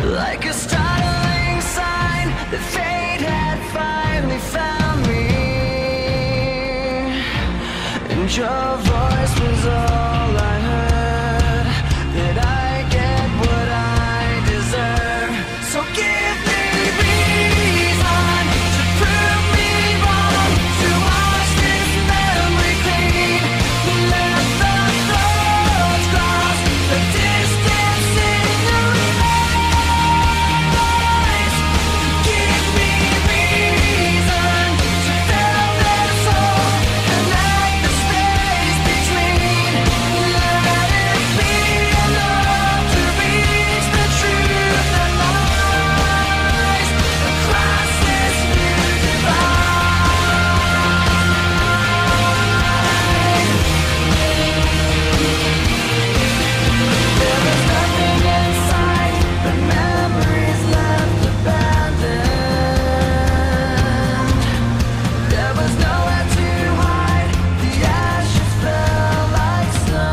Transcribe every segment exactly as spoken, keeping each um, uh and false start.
like a startling sign that fate had finally found me, and your voice was all I heard, that I get what I deserve. So give me reason to prove me wrong, to wash this memory clean, let the thoughts cross the distance in your eyes. Give me reason to fill this hole, connect the space between. Let it be enough to reach the truth that lies across this new divide. There was nothing inside but memories left abandoned. There was nowhere to hide, the ashes fell like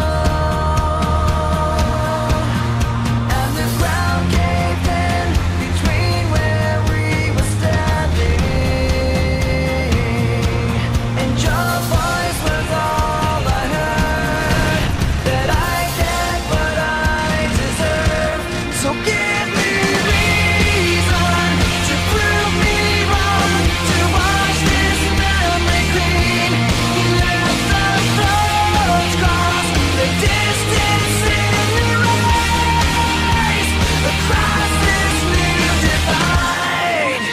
snow, and the ground caved in between where we were standing, and your voice was all I heard, that I get what I deserve. So give me reason to prove me wrong, to wash this memory clean, let the thoughts cross the distance in your eyes across this new divide.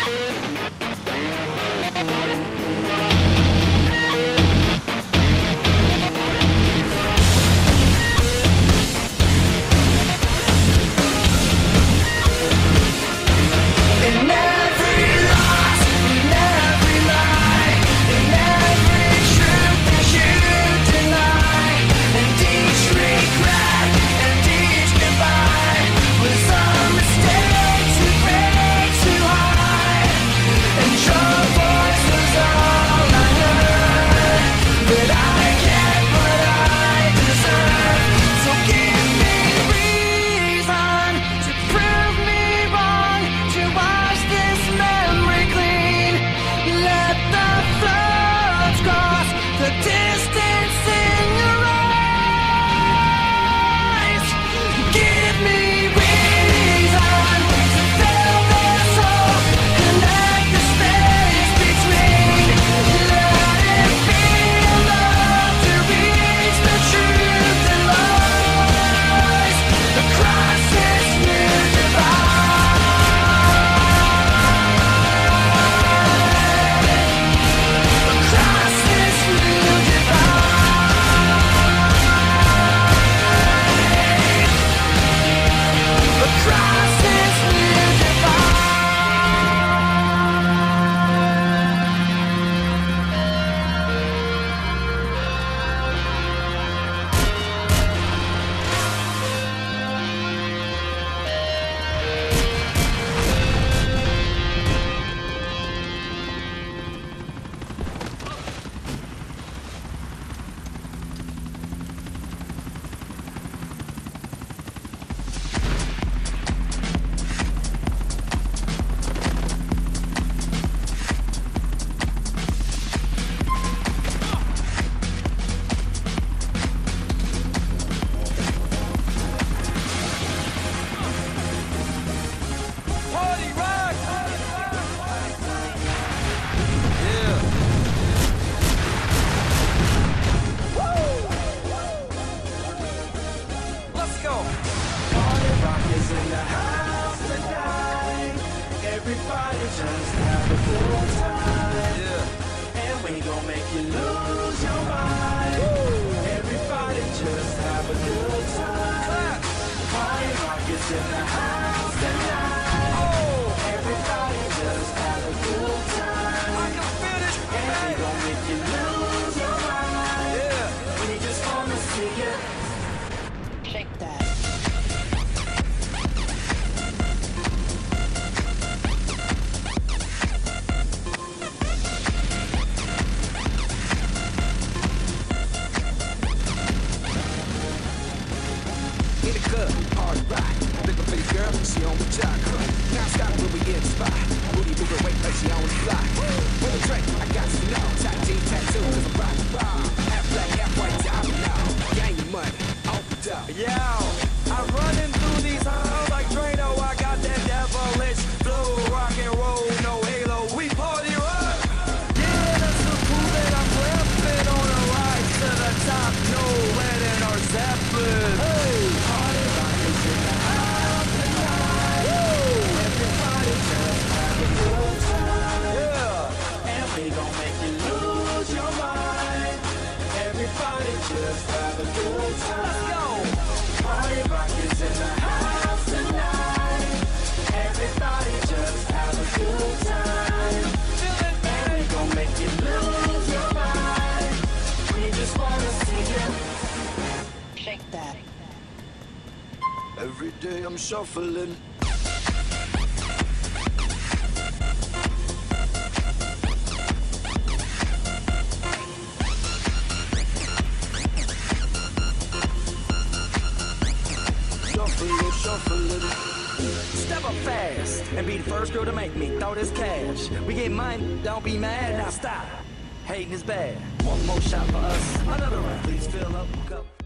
In every loss, in every lie, in every truth that you deny, and each regret and each goodbye was a mistake to break too high, and your voice was all I heard, that I get what I deserve. So give me reason to prove me wrong, to wash this memory clean, let the floods cross the distance in your eyes. Give me reason to fill this hole, connect the space between. Let it be enough to reach the truth that lies across this new divide. Across this new divide. Across this new divide. Party rock! Yeah. Let's go. Party rock is in the house tonight. Everybody just have a good time. Yeah. And we gon' make you lose your mind. Everybody just have a good time. Party rock is in the house tonight. Oh, Everybody just have a good time. I can finish, And we baby. gon' make you lose your mind. Yeah. We just wanna see you. Shake that. Get it good, party rock. Bigger face girl. shuffling. Shuffling, shuffling. Step up fast and be the first girl to make me throw this cash. We get mine, don't be mad, now stop. Hating is bad. One more shot for us, another round. Please fill up a cup.